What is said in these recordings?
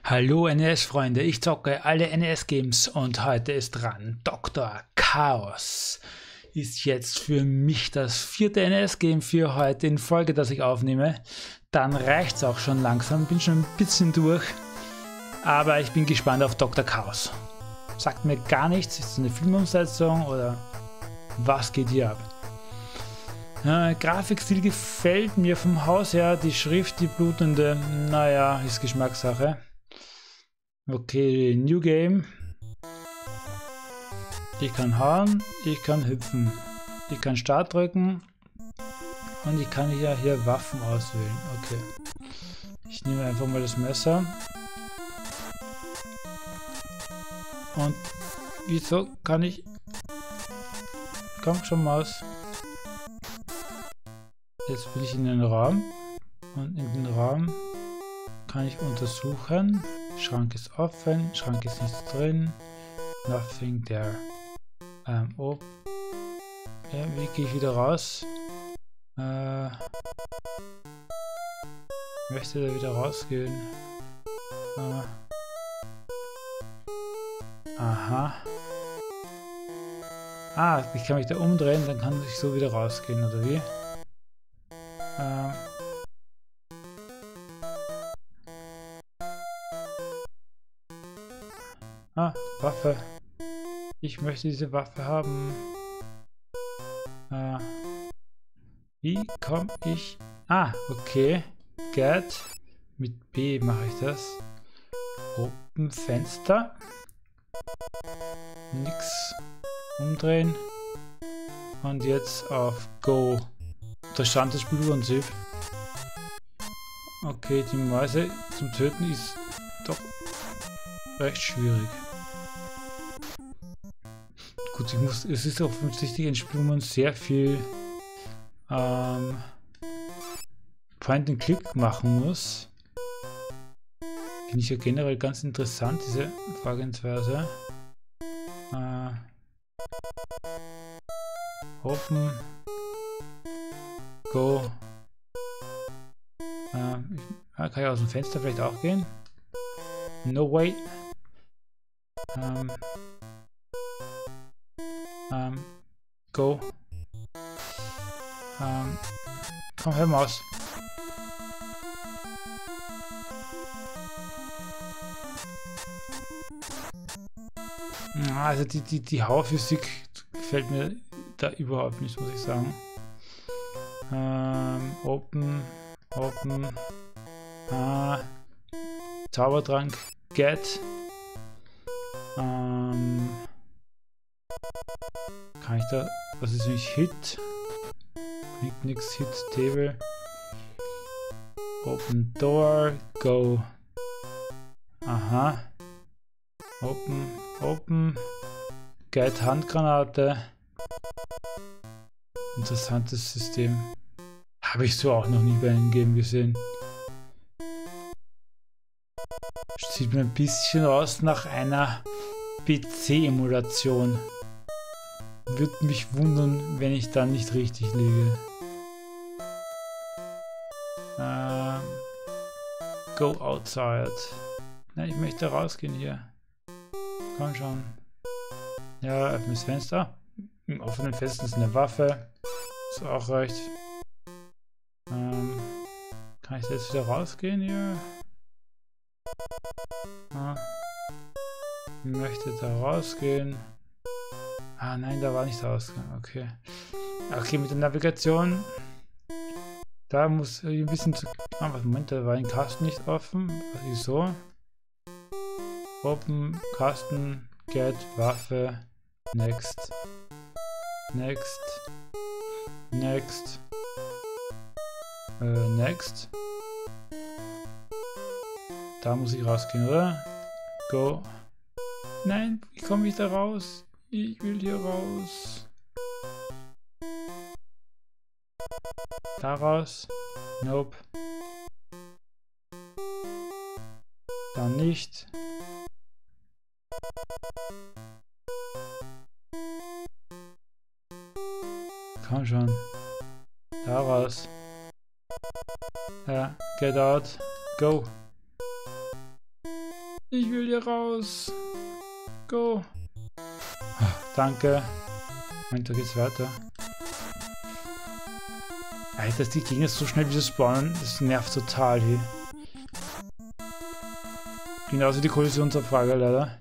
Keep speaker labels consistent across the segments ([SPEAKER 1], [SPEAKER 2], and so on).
[SPEAKER 1] Hallo NES-Freunde, ich zocke alle NES-Games und heute ist dran Dr. Chaos. Ist jetzt für mich das 4. NES-Game für heute in Folge, das ich aufnehme. Dann reicht es auch schon langsam, bin schon ein bisschen durch. Aber ich bin gespannt auf Dr. Chaos. Sagt mir gar nichts, ist es eine Filmumsetzung oder was geht hier ab? Grafikstil gefällt mir vom Haus her, die Schrift, die blutende, naja, ist Geschmackssache. Okay, New Game. Ich kann hauen, ich kann hüpfen, ich kann Start drücken und ich kann hier Waffen auswählen. Okay, ich nehme einfach mal das Messer. Und wieso kann ich... Komm schon, Maus. Jetzt bin ich in den Raum und in den Raum kann ich untersuchen. Schrank ist offen, Schrank ist nichts drin. Nothing there. Oh. Ja, wie gehe ich wieder raus? Ich möchte da wieder rausgehen. Aha. Ah, ich kann mich da umdrehen, dann kann ich so wieder rausgehen, oder wie? Waffe. Ich möchte diese Waffe haben. Wie komme ich... Ah, okay. Get. Mit B mache ich das. Open Fenster. Nix. Umdrehen. Und jetzt auf Go. Interessantes Spielprinzip. Okay, die Mäuse zum Töten ist doch recht schwierig. Gut, es ist offensichtlich ein Spiel, wo man sehr viel Point-and-Click machen muss. Finde ich ja generell ganz interessant, diese Vorgehensweise. Open, Go. Kann ich aus dem Fenster vielleicht auch gehen? No way. Go. Komm, hör mal aus. Also die Hauphysik gefällt mir da überhaupt nicht, muss ich sagen. Open. Zaubertrank. Get. Kann ich da... Was ist nicht Hit? Bringt nichts. Hit Table. Open Door. Go. Aha. Open. Get Handgranate. Interessantes System. Habe ich so auch noch nie bei einem Game gesehen. Sieht mir ein bisschen aus nach einer PC-Emulation. Würde mich wundern, wenn ich da nicht richtig liege. Go outside. Nein, ich möchte rausgehen hier. Komm schon. Ja, öffne das Fenster. Im offenen Fenster ist eine Waffe. Ist auch recht. Kann ich jetzt wieder rausgehen hier? Ich möchte da rausgehen. Ah nein, da war nicht Ausgang. Okay. Okay, mit der Navigation. Da muss ich ein bisschen zu... Ah, Moment, da war ein Kasten nicht offen. Wieso? Open, Kasten, Get, Waffe, Next. Next. Da muss ich rausgehen, oder? Go. Nein, wie komme ich da raus? Ich will hier raus. Da raus. Nope. Dann nicht. Komm schon. Da raus. Ja, get out. Go. Ich will hier raus. Go. Danke. Und da geht's weiter. Alter, dass die Gegner so schnell wieder spawnen, das nervt total hier. Genauso die Kollisionsabfrage leider.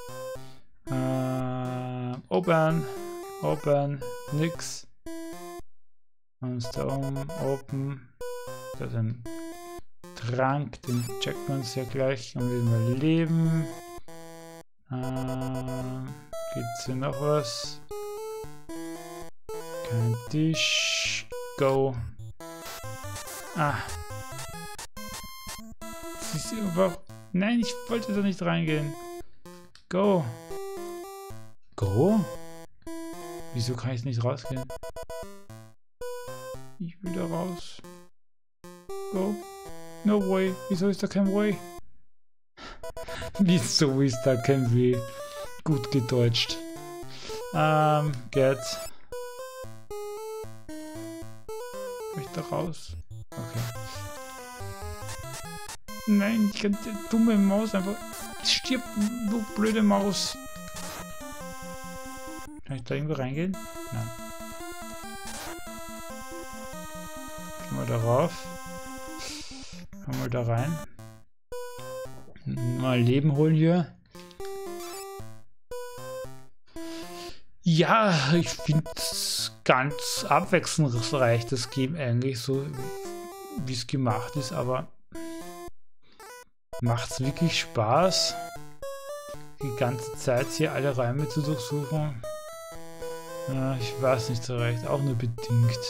[SPEAKER 1] Open, nix. Und da oben, open. Da ist ein Trank, den checken wir uns ja gleich und wir leben. Gibt's hier noch was? Kein Tisch. Go. Das ist einfach. Nein, ich wollte da nicht reingehen. Go. Go? Wieso kann ich nicht rausgehen? Ich will da raus. Go. No way. Wieso ist da kein Way? Wieso ist da kein Way? Gut gedeutscht. Get. Will ich da raus? Okay. Nein, ich kann die dumme Maus einfach. Stirb, du blöde Maus. Kann ich da irgendwo reingehen? Nein. Gehen wir darauf. Kommen wir da rein. Mal Leben holen hier. Ja, ich finde es ganz abwechslungsreich, das Game eigentlich, so wie es gemacht ist, aber macht es wirklich Spaß, die ganze Zeit hier alle Räume zu durchsuchen? Ja, ich weiß nicht so recht, auch nur bedingt.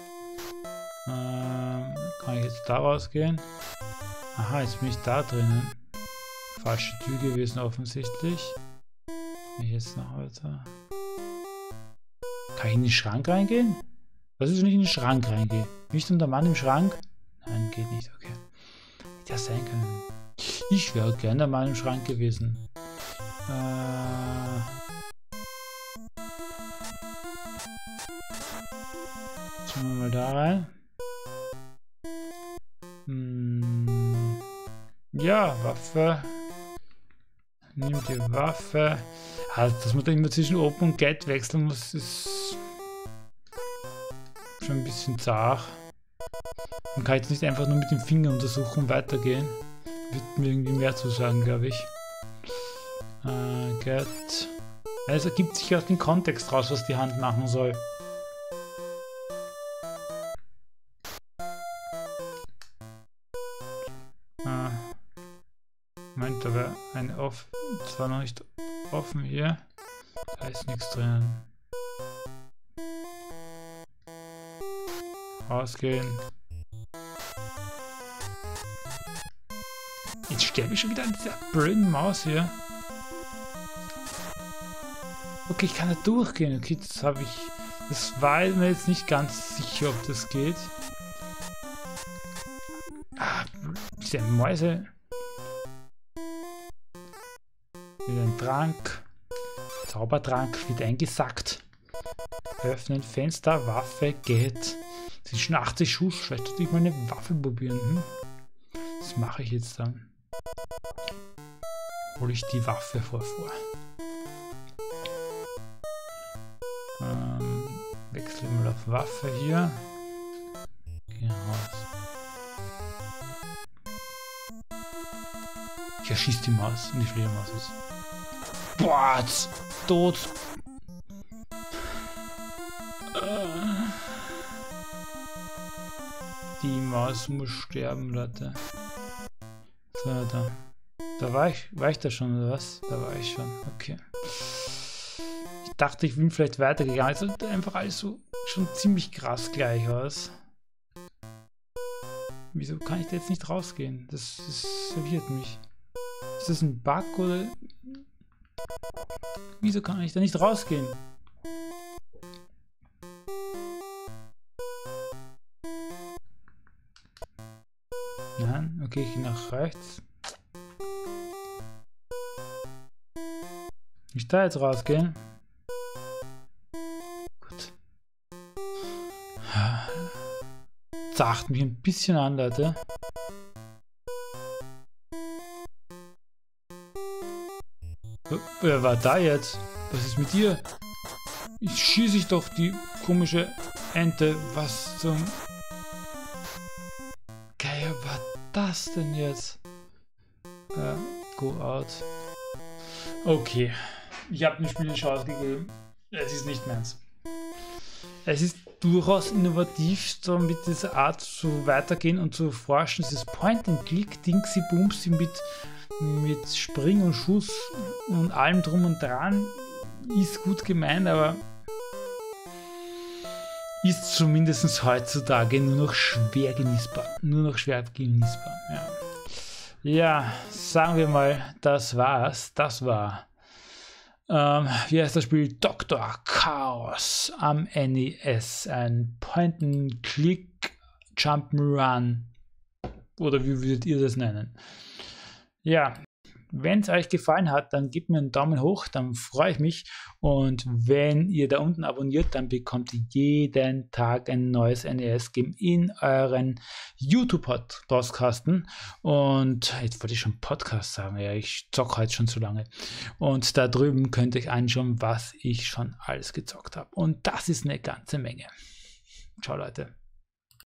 [SPEAKER 1] Kann ich jetzt da rausgehen? Aha, jetzt bin ich da drinnen. Falsche Tür gewesen offensichtlich. Wenn ich jetzt noch weiter. Kann ich in den Schrank reingehen? Was ist, wenn ich in den Schrank reingehe? Nicht der Mann im Schrank? Nein, geht nicht, okay. Hätte ja sein können. Ich wäre gerne der Mann im Schrank gewesen. Schauen wir mal da rein. Ja, Waffe. Nimm die Waffe. Also, dass man da immer zwischen Open und Get wechseln muss, ist schon ein bisschen zart. Man kann jetzt nicht einfach nur mit dem Finger untersuchen und weitergehen. Wird mir irgendwie mehr zu sagen, glaube ich. Get. Es ergibt sich aus dem Kontext raus, was die Hand machen soll. Moment, da wäre ein offen. Zwar noch nicht offen hier. Da ist nichts drin. Rausgehen. Jetzt sterbe ich schon wieder an dieser blöden Maus hier. Okay, ich kann da durchgehen. Okay, das habe ich. Das war mir jetzt nicht ganz sicher, ob das geht. Diese Mäuse. Wieder ein Trank. Zaubertrank wird eingesackt. Öffnen Fenster, Waffe, geht. Das sind schon 80 Schuss. Vielleicht sollte ich mal eine Waffe probieren. Das mache ich jetzt dann. Hole ich die Waffe vor. Wechsle mal auf Waffe hier. Geh raus. Ich erschieße die Maus und die Fledermaus ist. Boah, tot. Die Maus muss sterben, Leute. So, da war ich da schon, oder was? Da war ich schon, okay. Ich dachte, ich bin vielleicht weitergegangen. Es sieht einfach alles so schon ziemlich krass gleich aus. Wieso kann ich da jetzt nicht rausgehen? Das verwirrt mich. Ist das ein Bug oder... Wieso kann ich da nicht rausgehen? Nein, okay, ich gehe nach rechts. Ich da jetzt rausgehen? Gut. Zacht mich ein bisschen an, Leute. Wer war da jetzt? Was ist mit dir? Ich schieße ich doch die komische Ente. Was zum Geier war das denn jetzt? Go out. Okay. Ich habe dem Spiel eine Chance gegeben. Es ist nicht meins. Es ist durchaus innovativ, so mit dieser Art zu weitergehen und zu forschen. Dieses Point-and-Click, Dingsy-Bumsy mit Spring und Schuss und allem drum und dran ist gut gemeint, aber ist zumindest heutzutage nur noch schwer genießbar. Ja, sagen wir mal, das war's. Das war, wie heißt das Spiel? Dr. Chaos am NES. Ein Point-and-Click Jump'n'Run. Oder wie würdet ihr das nennen? Ja, wenn es euch gefallen hat, dann gebt mir einen Daumen hoch, dann freue ich mich. Und wenn ihr da unten abonniert, dann bekommt ihr jeden Tag ein neues NES-Game in euren YouTube-Podcasten. Und jetzt wollte ich schon Podcast sagen, ja, ich zocke heute schon zu lange. Und da drüben könnt ihr euch anschauen, was ich schon alles gezockt habe. Und das ist eine ganze Menge. Ciao, Leute.